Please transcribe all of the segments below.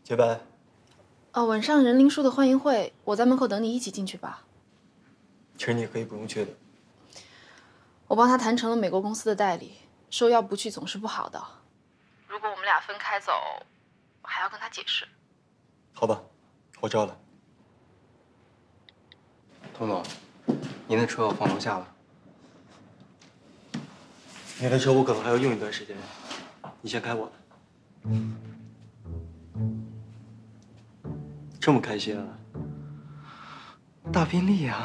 结拜。 晚上人灵树的欢迎会，我在门口等你，一起进去吧。 其实你可以不用去的。 我帮他谈成了美国公司的代理，说要不去总是不好的。如果我们俩分开走，还要跟他解释。 好吧，我知道了。 童总，您的车我放楼下了。 你的车我可能还要用一段时间，你先开我的。这么开心啊！ 大宾利呀！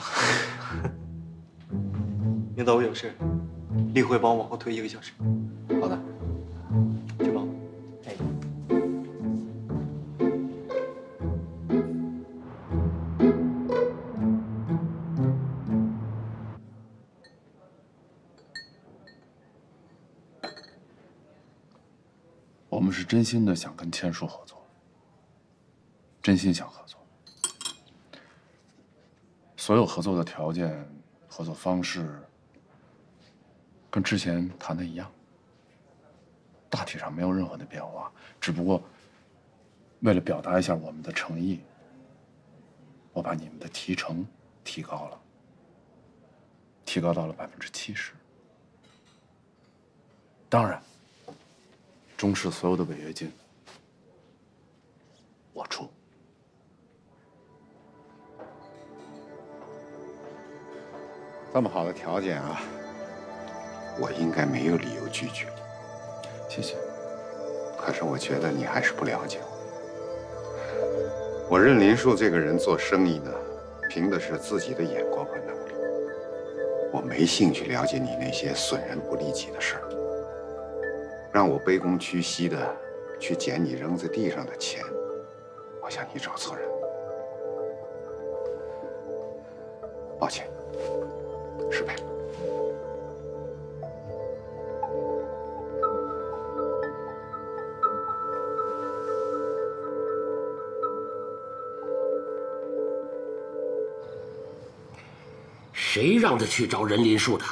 领导，我有事，例会帮我往后推1个小时。 好的， 去忙。 哎。 我们是真心的想跟千树合作，真心想合作。所有合作的条件、合作方式，跟之前谈的一样，大体上没有任何的变化。只不过，为了表达一下我们的诚意，我把你们的提成提高了，提高到了70%。当然，中视所有的违约金我出。 这么好的条件啊，我应该没有理由拒绝。 谢谢。 可是我觉得你还是不了解我。我认林树这个人做生意呢，凭的是自己的眼光和能力。我没兴趣了解你那些损人不利己的事儿。让我卑躬屈膝的去捡你扔在地上的钱，我想你找错人了。抱歉，10倍。 谁让他去找任林树的？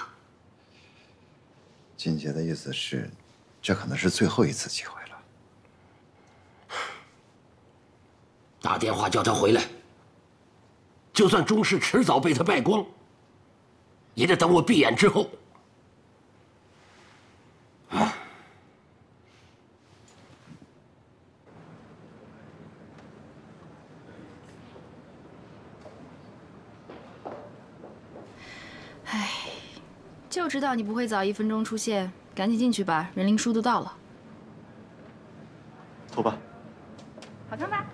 金姐的意思是，这可能是最后一次机会了。 打电话叫他回来。就算中视迟早被他败光，也得等我闭眼之后。啊！ 唉，就知道你不会早1分钟出现，赶紧进去吧，人灵书都到了。 走吧。 好看吧？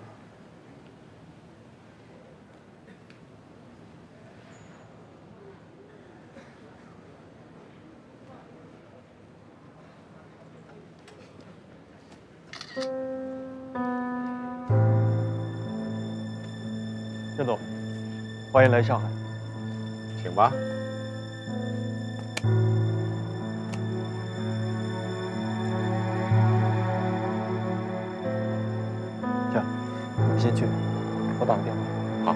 任总，欢迎来上海。 请吧。 这样，你们先去，我打个电话。 好。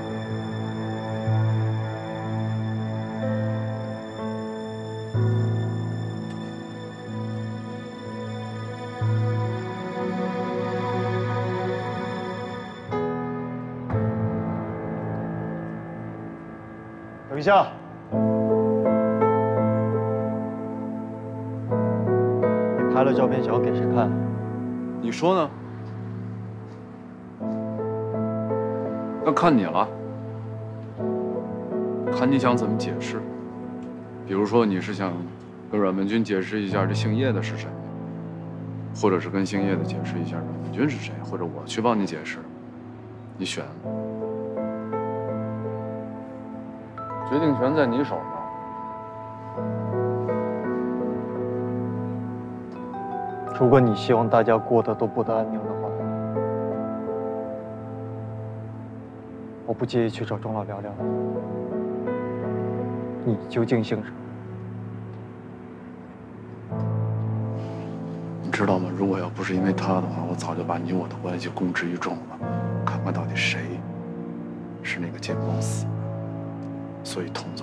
等一下，你拍了照片想要给谁看？ 你说呢？那看你了，看你想怎么解释。比如说，你是想跟阮文军解释一下这姓叶的是谁，或者是跟姓叶的解释一下阮文军是谁，或者我去帮你解释，你选。决定权在你手上。 如果你希望大家过得都不得安宁的话，我不介意去找钟老聊聊。你究竟姓什么？ 你知道吗？如果要不是因为他的话，我早就把你我的关系公之于众了，看看到底谁是那个见光死。所以，童总，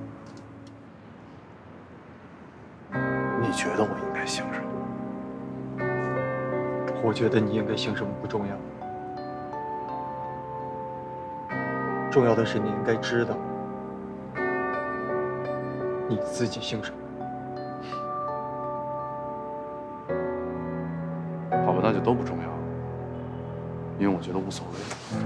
你觉得我应该姓什么？ 我觉得你应该姓什么不重要， 重要的是你应该知道，你自己姓什么。 好吧，那就都不重要，因为我觉得无所谓。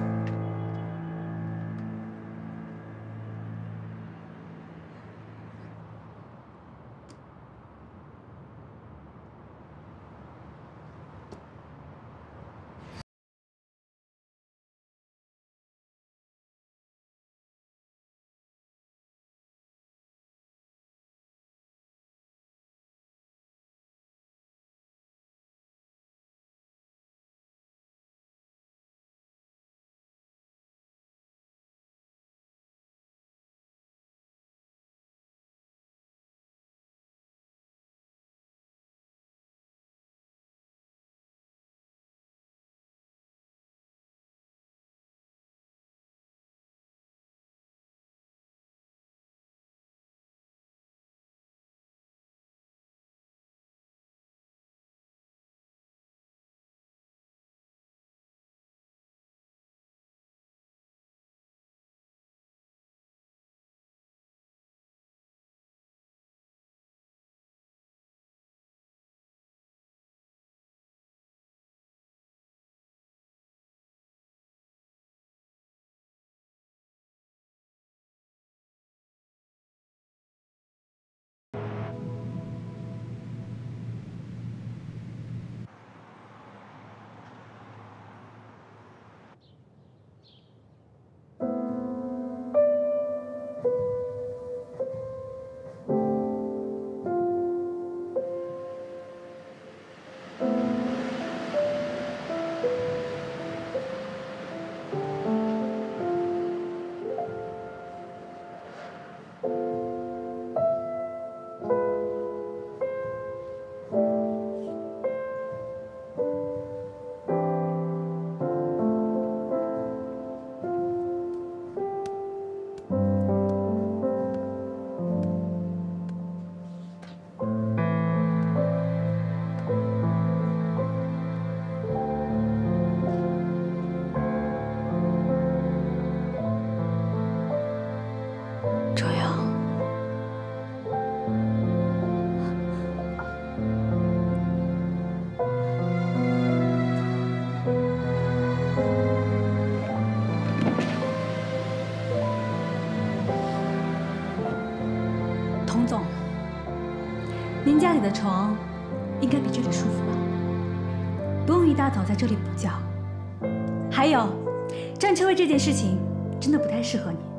您家里的床应该比这里舒服吧？不用一大早在这里补觉。还有，占车位这件事情真的不太适合你。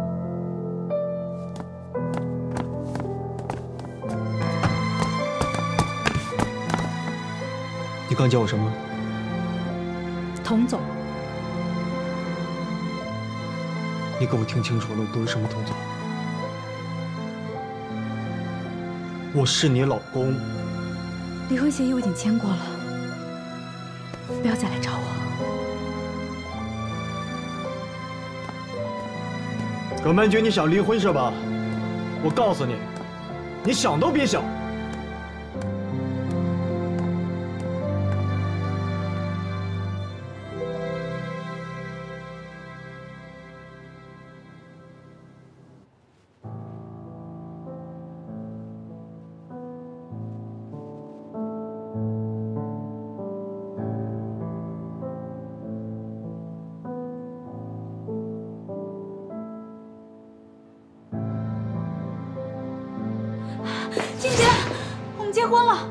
你刚叫我什么？ 童总。 你给我听清楚了，我不是什么童总。 我是你老公， 离婚协议我已经签过了，不要再来找我。 葛曼君，你想离婚是吧？我告诉你，你想都别想。 金姐，我们结婚了。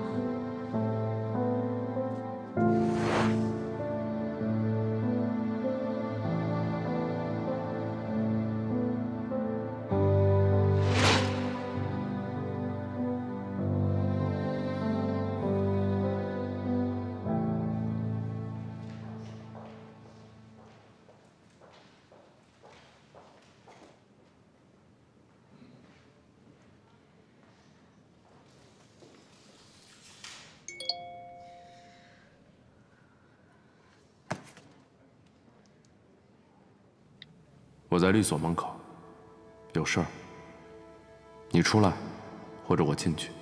我在律所门口，有事儿。你出来，或者我进去。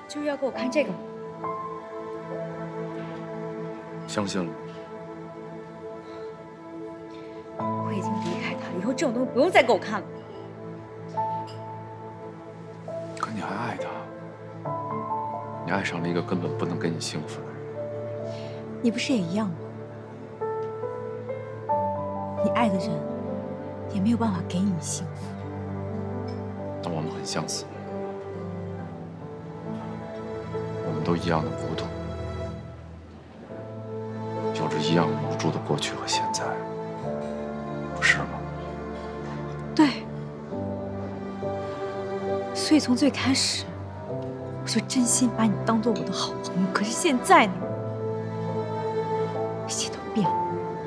就是要给我看这个吗？ 相信了。 我已经离开他了，以后这种东西不用再给我看了。 可你还爱他，你爱上了一个根本不能给你幸福的人。 你不是也一样吗？你爱的人也没有办法给你幸福。 但我们很相似，我们都一样的糊涂，有着一样无助的过去和现在，不是吗？ 对。所以从最开始，我就真心把你当做我的好朋友。可是现在呢，一切都变了。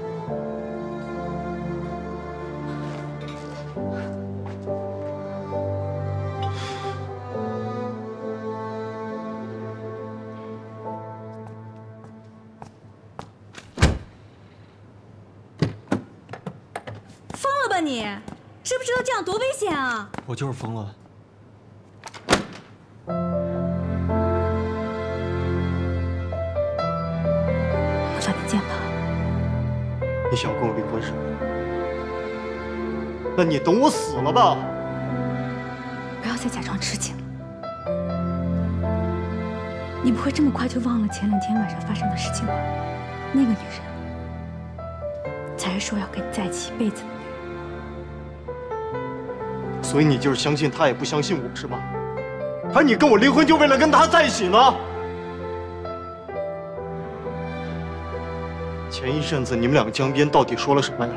疯了吧你？知不知道这样多危险啊？ 我就是疯了。 发点键吧。 你想跟我离婚是吧？那你等我死了吧！ 不要再假装痴情了。你不会这么快就忘了前2天晚上发生的事情吧？那个女人才是说要跟你在一起一辈子的女人。 所以你就是相信他，也不相信我是吗？还是你跟我离婚就为了跟他在一起呢？前一阵子你们两个江边到底说了什么呀？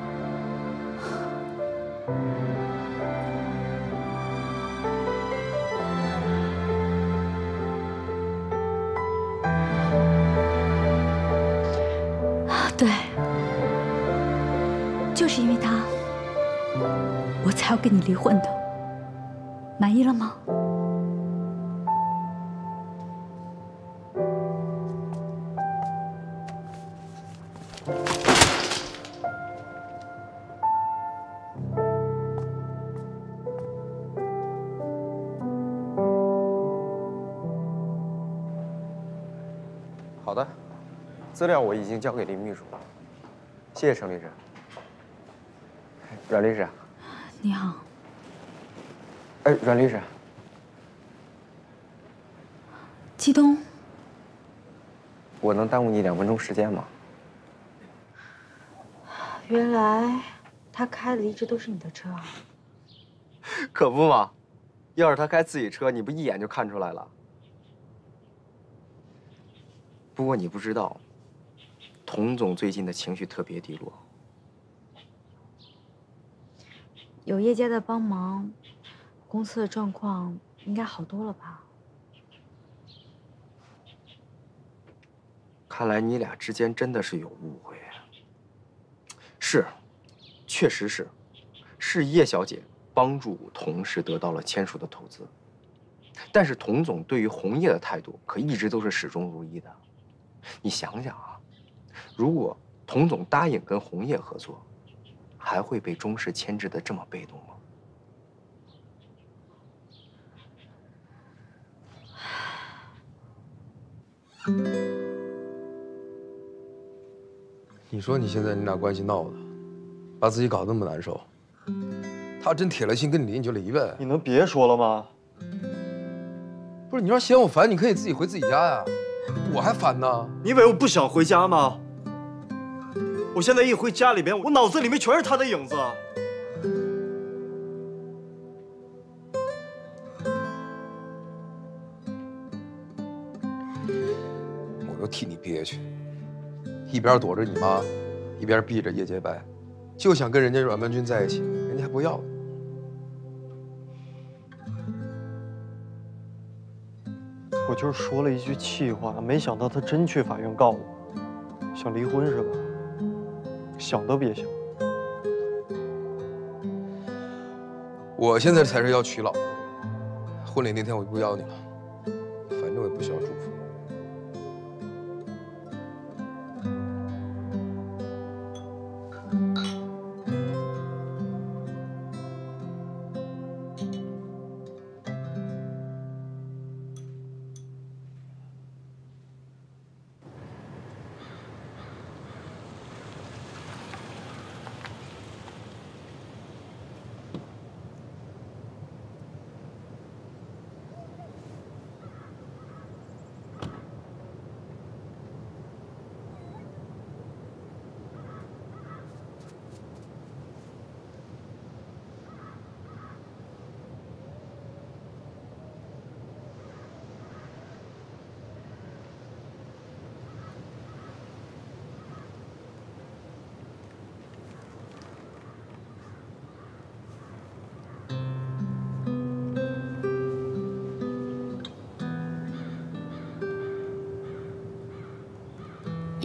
对，就是因为他，我才要跟你离婚的。满意了吗？ 好的，资料我已经交给林秘书了，谢谢程律师。阮律师， 你好。 哎，阮律师， 季东， 我能耽误你2分钟时间吗？ 原来他开的一直都是你的车啊？ 可不嘛，要是他开自己车，你不一眼就看出来了。不过你不知道，童总最近的情绪特别低落。 有叶家的帮忙，公司的状况应该好多了吧？ 看来你俩之间真的是有误会。是，确实是叶小姐帮助童氏得到了签署的投资，但是童总对于红叶的态度可一直都是始终如一的。你想想啊，如果童总答应跟红叶合作，还会被钟氏牵制的这么被动吗？ 你说你现在你俩关系闹的，把自己搞得那么难受，他真铁了心跟你离，你就离呗。 你能别说了吗？ 不是，你要嫌我烦，你可以自己回自己家呀，我还烦呢。 你以为我不想回家吗？我现在一回家里边，我脑子里面全是他的影子。 我都替你憋屈，一边躲着你妈，一边避着叶洁白，就想跟人家阮文君在一起，人家还不要。 我就是说了一句气话，没想到他真去法院告我，想离婚是吧？想都别想。 我现在才是要娶老婆，婚礼那天我就不邀你了，反正我也不需要祝福。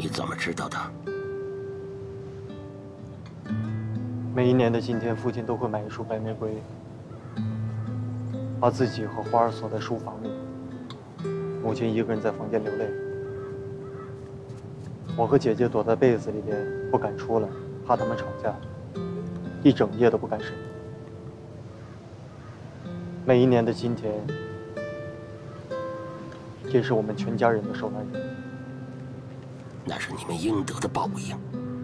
你怎么知道的？ 每一年的今天，父亲都会买一束白玫瑰，把自己和花儿锁在书房里。母亲一个人在房间流泪，我和姐姐躲在被子里边不敢出来，怕他们吵架，一整夜都不敢睡。每一年的今天，也是我们全家人的受难日。 那是你们应得的报应。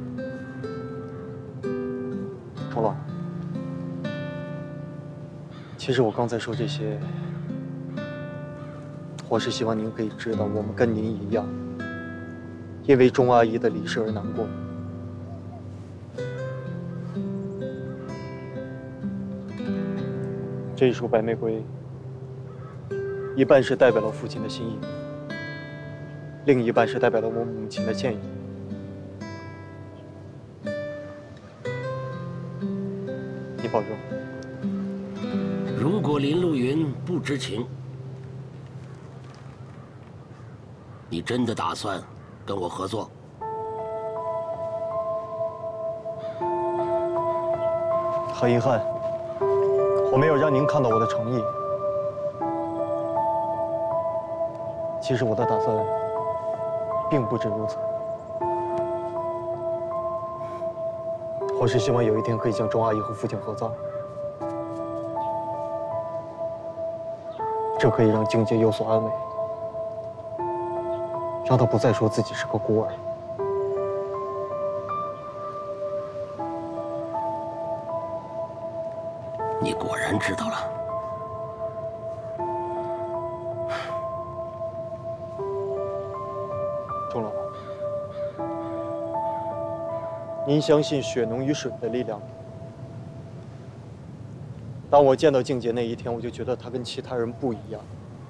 钟老，其实我刚才说这些，我是希望您可以知道，我们跟您一样，因为钟阿姨的离世而难过。这一束白玫瑰，一半是代表了父亲的心意，另一半是代表了我母亲的歉意。你保重。 如果林路云不知情，你真的打算跟我合作？ 很遗憾，我没有让您看到我的诚意。其实我的打算并不止如此，我是希望有一天可以将钟阿姨和父亲合葬，这可以让静姐有所安慰，让她不再说自己是个孤儿。 你果然知道了。 钟老，您相信血浓于水的力量吗？当我见到静姐那一天，我就觉得她跟其他人不一样。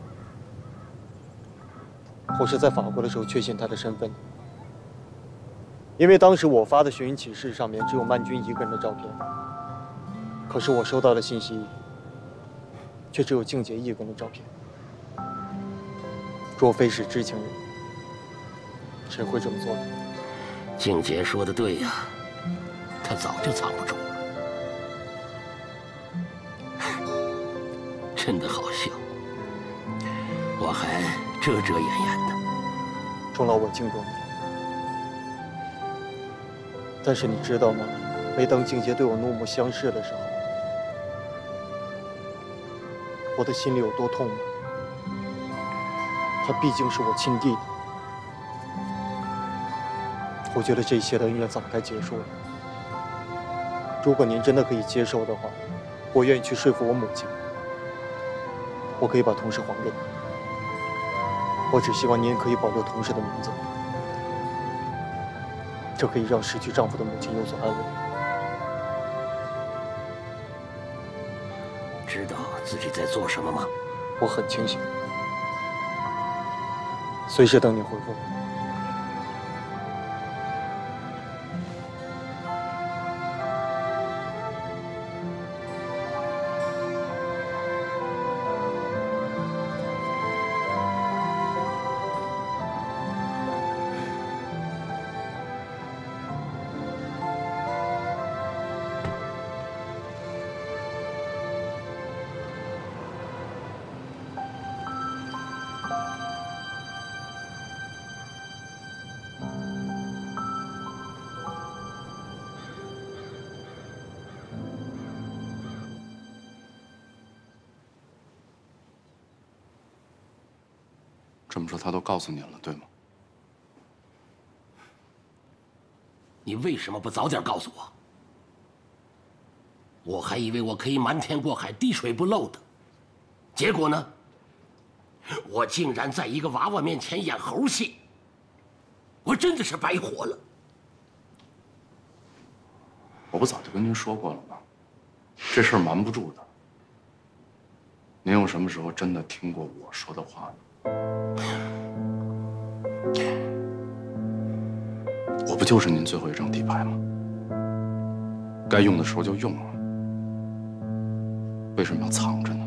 我是在法国的时候确信她的身份的，因为当时我发的寻人启事上面只有曼君一个人的照片，可是我收到的信息却只有静姐一个人的照片。若非是知情人，谁会这么做呢？ 静姐说的对呀，她早就藏不住了。真的好笑，我还遮遮掩掩的。 钟老，我敬重你，但是你知道吗？每当静姐对我怒目相视的时候，我的心里有多痛吗？她毕竟是我亲弟弟，我觉得这一切的恩怨早该结束了。如果您真的可以接受的话，我愿意去说服我母亲，我可以把同事还给你。我只希望您可以保留同事的名字，这可以让失去丈夫的母亲有所安慰。 知道自己在做什么吗？ 我很清醒，随时等你回复。 这么说，他都告诉你了，对吗？ 你为什么不早点告诉我？我还以为我可以瞒天过海、滴水不漏的，结果呢？我竟然在一个娃娃面前演猴戏，我真的是白活了。 我不早就跟您说过了吗？这事儿瞒不住的。您有什么时候真的听过我说的话呢？我不就是您最后一张底牌吗？该用的时候就用了，为什么要藏着呢？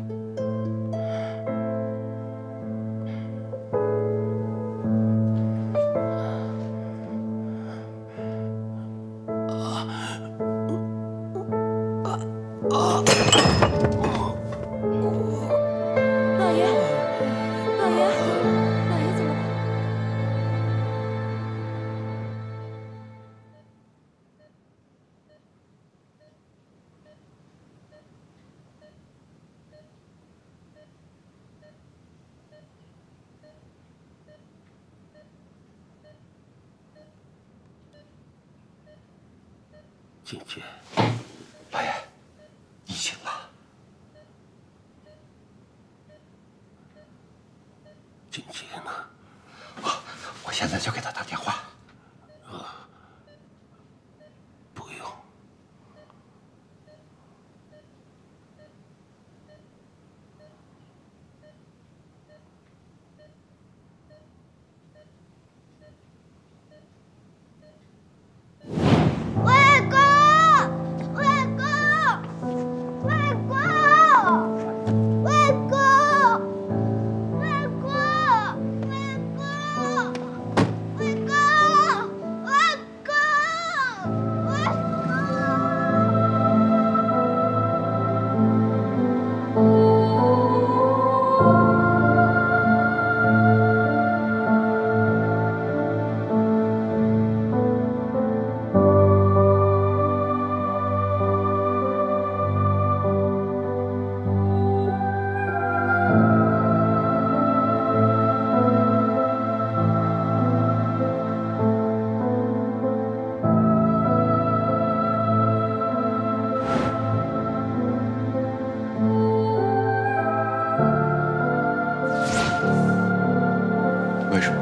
景杰， 老爷，你醒了。 景杰呢？ 我现在就给他打电话。 不用。 为什么？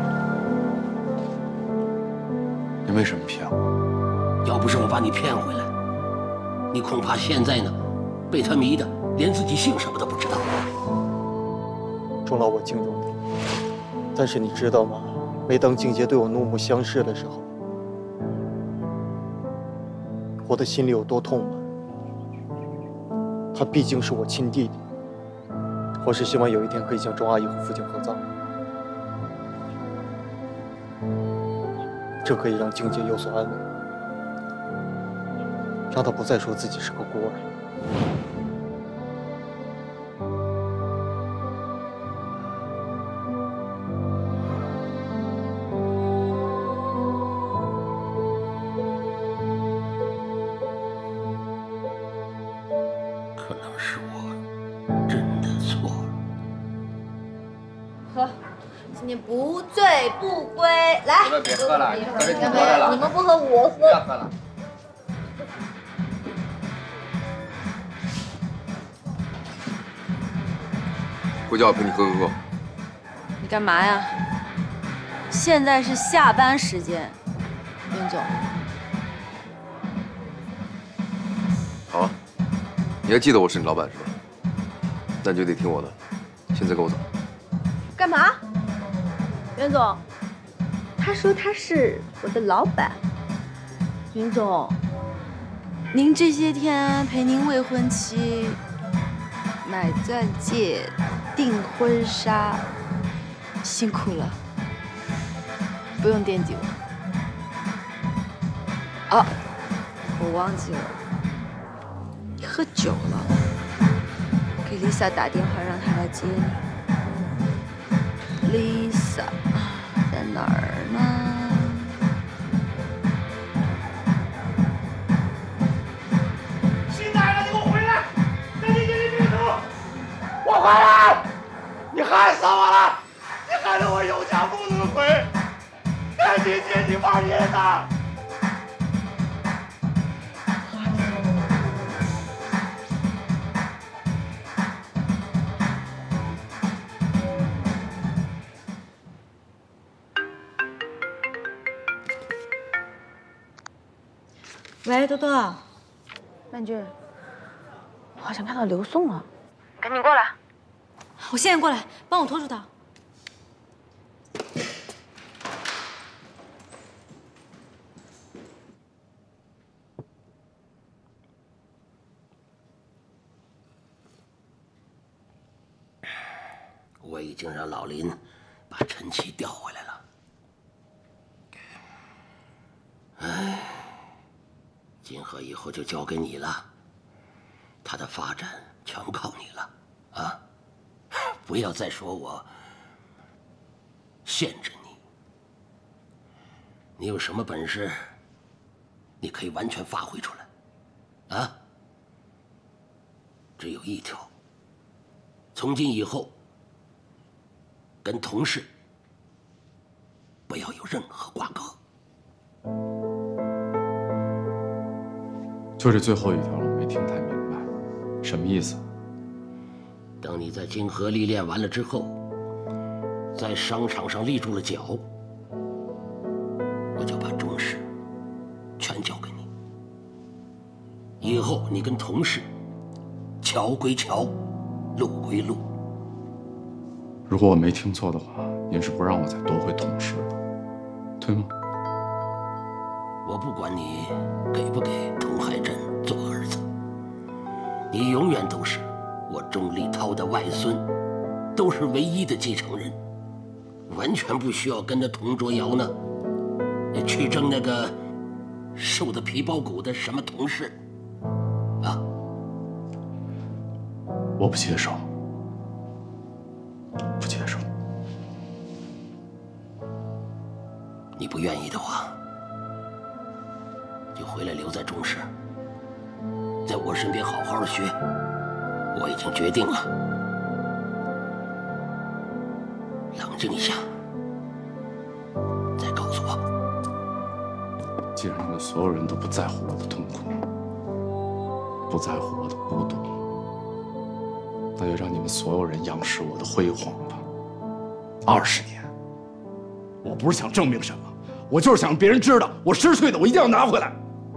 你为什么骗我？ 要不是我把你骗回来，你恐怕现在呢，被他迷的连自己姓什么都不知道。 钟老，我敬重你，但是你知道吗？每当静杰对我怒目相视的时候，我的心里有多痛吗？他毕竟是我亲弟弟，我是希望有一天可以将钟阿姨和父亲合葬，这可以让静杰有所安慰，让他不再说自己是个孤儿。 可能是我真的错了。 喝，今天不醉不归。来， 你们别喝了，这边挺干多的了。 杯！你们不喝，我喝。 不要喝了。回家我陪你喝喝。 你干嘛呀？现在是下班时间，袁总。 好啊，你还记得我是你老板是吧？那你就得听我的。现在跟我走。 干嘛？袁总，他说他是我的老板。袁总，您这些天陪您未婚妻买钻戒、订婚纱，辛苦了，不用惦记我。哦，我忘记了，你喝酒了，给 Lisa 打电话让她来接你。Lisa 在哪儿呢？ 新来了，你给我回来！赶紧给你别走！我回来！你害死我了！你害得我有家不能回！赶紧接你玩爷的！ 喂，多多， 曼君，我好像看到刘颂了， 赶紧过来！我现在过来，帮我拖住他。 我已经让老林把陈琦调回来了。哎，金河以后就交给你了，他的发展全靠你了，啊！不要再说我限制你，你有什么本事，你可以完全发挥出来，啊！只有一条，从今以后，跟同事不要有任何瓜葛。 就这最后一条，我没听太明白，什么意思？ 等你在金河历练完了之后，在商场上立住了脚，我就把中事全交给你。以后你跟同事，桥归桥，路归路。 如果我没听错的话，您是不让我再夺回同事的，对吗？ 我不管你给不给童海镇做儿子，你永远都是我钟立涛的外孙，都是唯一的继承人，完全不需要跟着童卓瑶呢去争那个瘦的皮包骨的什么同事啊！ 我不接受，不接受。 你不愿意的话，就回来留在中市，在我身边好好的学。我已经决定了，冷静一下，再告诉我。 既然你们所有人都不在乎我的痛苦，不在乎我的孤独，那就让你们所有人仰视我的辉煌吧。20年，我不是想证明什么，我就是想让别人知道，我失去的我一定要拿回来。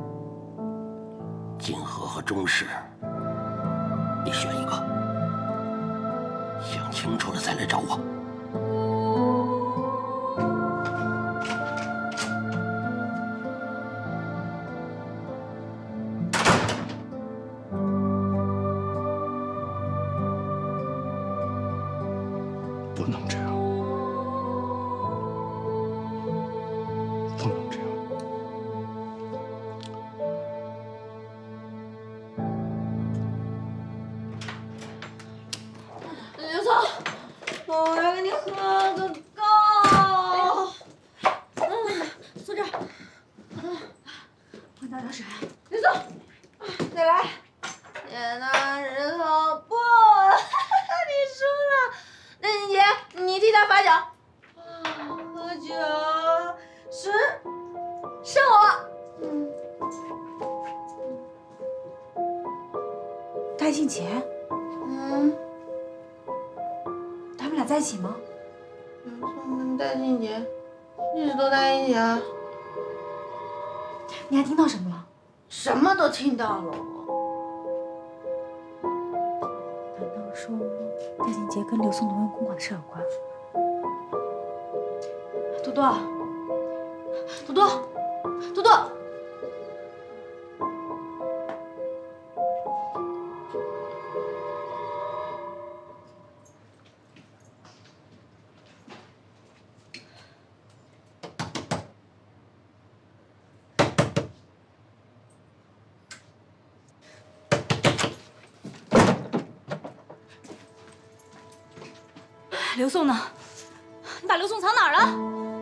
金河和中市，你选一个，想清楚了再来找我。 不能这样，不能这样。 刘总，我要跟你喝个够。坐这儿，我倒点水。刘总，再来。剪刀石头布，你输了。任静杰，你替他罚酒。喝酒10，剩我。 戴静杰，他们俩在一起吗？ 刘宋跟戴静杰一直都在一起啊。 你还听到什么了？ 什么都听到了。 难道说戴静杰跟刘宋挪用公款的事有关？多多，多多，多多。刘宋呢？你把刘宋藏哪儿了？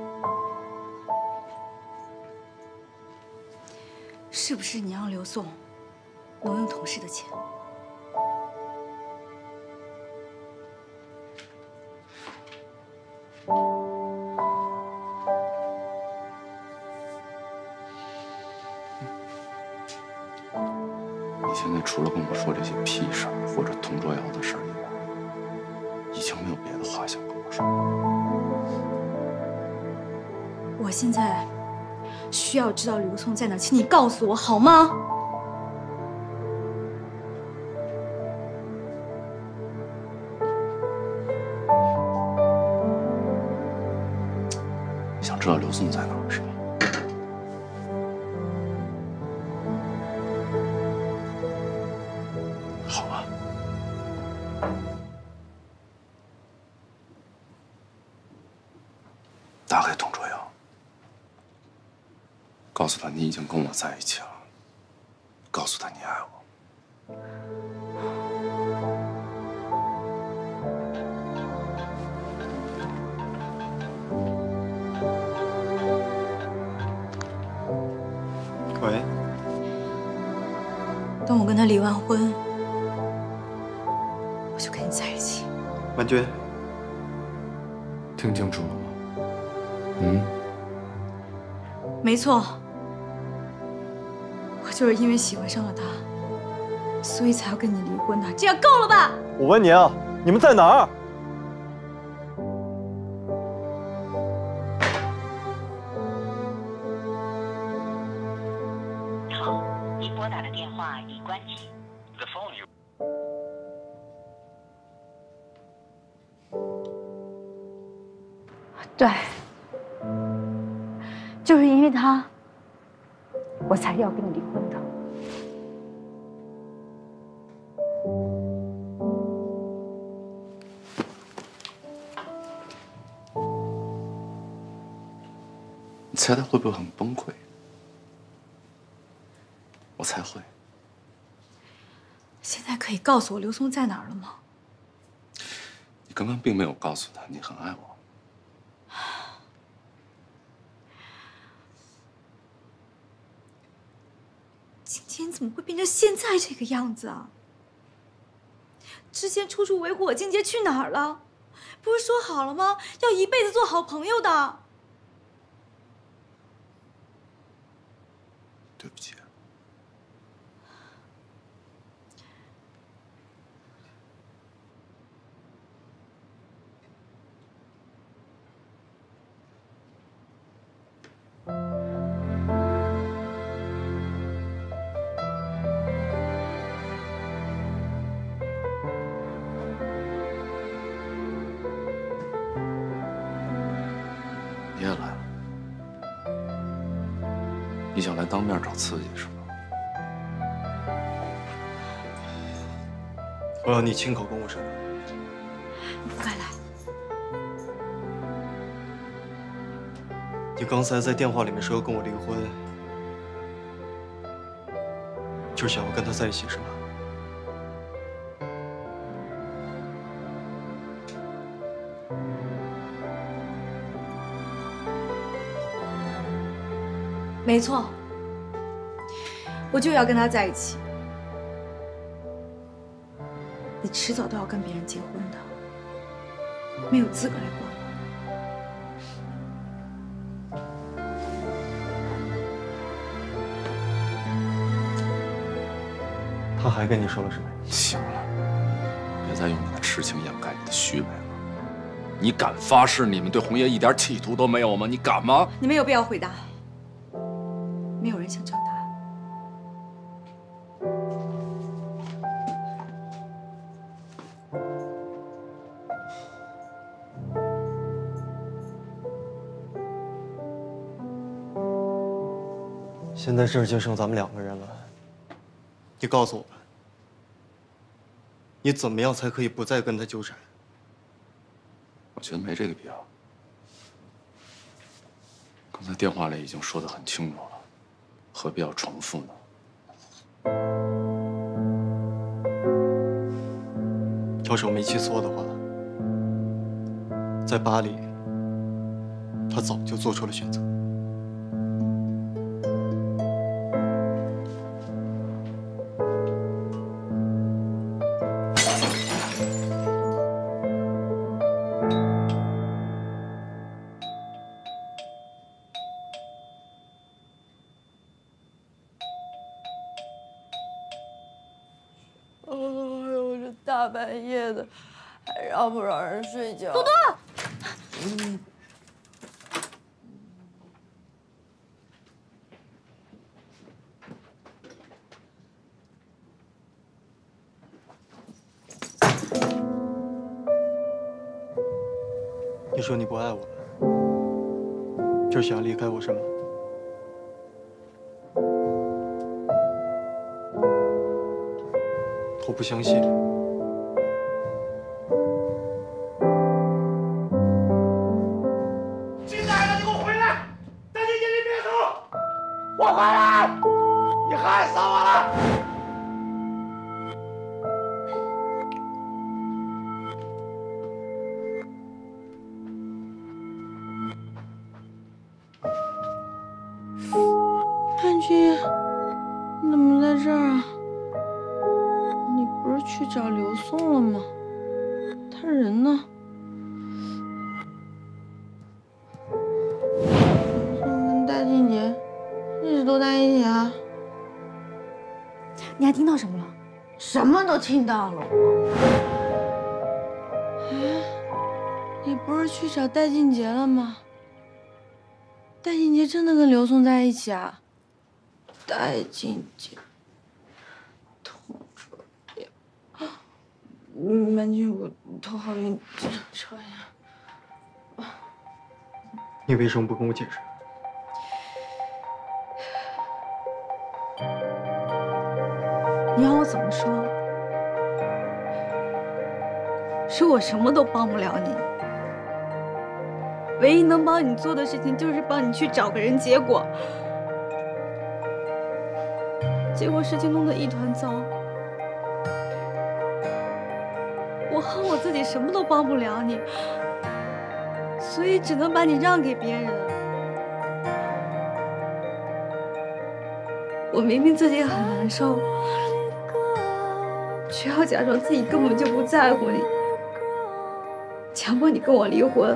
是不是你让刘宋挪用同事的钱？ 你现在除了跟我说这些屁事儿或者童卓瑶的事儿以外，已经没有别的话想跟我说。 我现在需要知道刘宋在哪，请你告诉我好吗？ 你想知道刘宋在哪儿是吧？好吧。打给童卓瑶，告诉他你已经跟我在一起了，告诉他你爱我。 喂， 等我跟他离完婚，我就跟你在一起。 婉君， 听清楚了吗？ 没错，我就是因为喜欢上了他，所以才要跟你离婚的，这样够了吧？ 我问你啊，你们在哪儿？ 好，您拨打的电话已关机。The phone you。 对，就是因为他，我才要跟你离婚的。 你猜他会不会很崩溃？我才会。 现在可以告诉我刘松在哪儿了吗？ 你刚刚并没有告诉他你很爱我。 今天怎么会变成现在这个样子啊？之前处处维护我，静姐去哪儿了？不是说好了吗？要一辈子做好朋友的。 对不起。你也来了，你想来当面找刺激是吗？ 我要你亲口跟我说。 你不该来。 你刚才在电话里面说要跟我离婚，就是想要跟他在一起是吗？ 没错，我就要跟他在一起。你迟早都要跟别人结婚的，没有资格来管我。 他还跟你说了什么？ 行了，别再用你的痴情掩盖你的虚伪了。你敢发誓你们对红叶一点企图都没有吗？你敢吗？ 你没有必要回答，没有人想知道答案。 现在这儿就剩咱们2个人了，你告诉我吧，你怎么样才可以不再跟他纠缠？ 我觉得没这个必要。刚才电话里已经说得很清楚了，何必要重复呢？ 要是我没记错的话，在巴黎，他早就做出了选择。 哎呦，这大半夜的，还让不让人睡觉？ 多多， 你说你不爱我了，就是想要离开我是吗？我不相信。 进来了，你给我回来！大姐姐，你别走！我回来！你害死我了！ 汉君，你怎么在这儿啊？你不是去找刘松了吗？他人呢？刘松跟大静姐一直都在一起啊？ 才听到什么了？ 什么都听到了。哎，你不是去找戴静杰了吗？戴静杰真的跟刘松在一起啊？戴静杰，同桌恋。满军，我头好晕，扯一下。 你为什么不跟我解释？ 你让我怎么说？是我什么都帮不了你，唯一能帮你做的事情就是帮你去找个人结果。结果事情弄得一团糟，我恨我自己什么都帮不了你，所以只能把你让给别人。我明明自己很难受，却要假装自己根本就不在乎你，强迫你跟我离婚。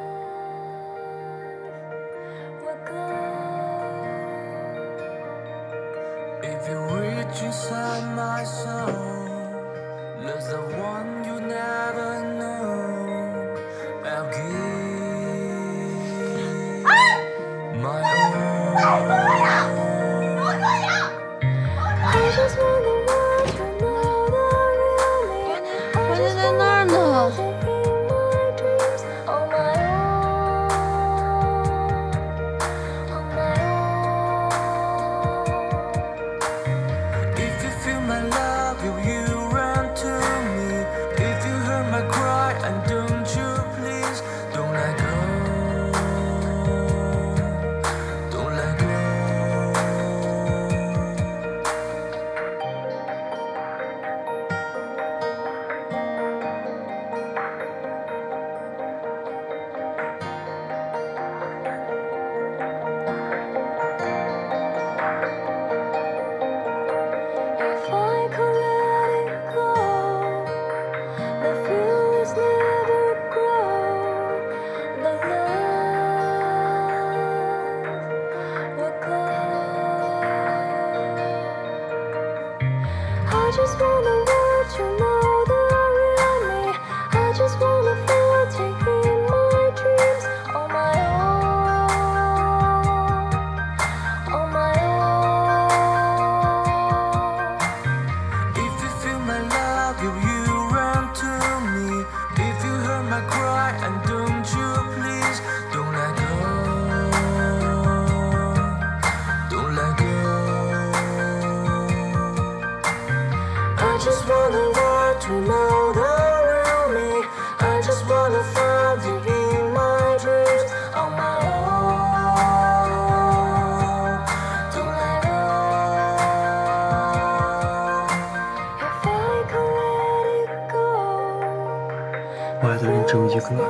我爱的人只有一个人，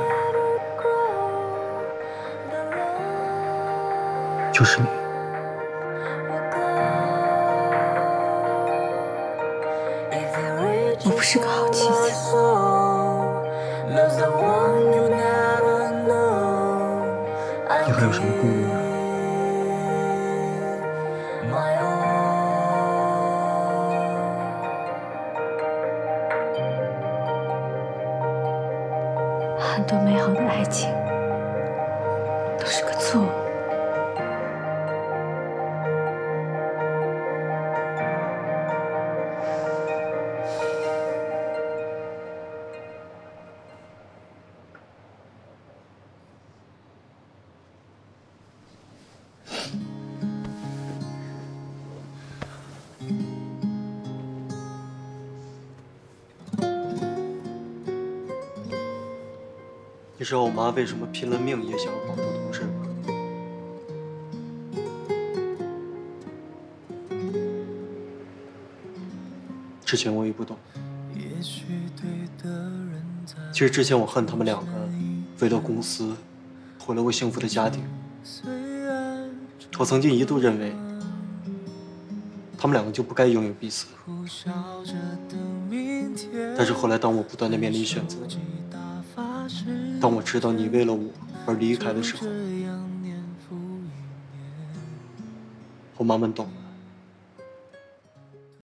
就是你。 我不是个好妻子。 你还有什么顾虑呢？ 很多美好的爱情都是个错误。 你知道我妈为什么拼了命也想要保住同事吗？之前我也不懂。其实之前我恨他们两个，为了公司，毁了我幸福的家庭。我曾经一度认为，他们两个就不该拥有彼此。但是后来，当我不断的面临选择，当我知道你为了我而离开的时候，我慢慢懂了。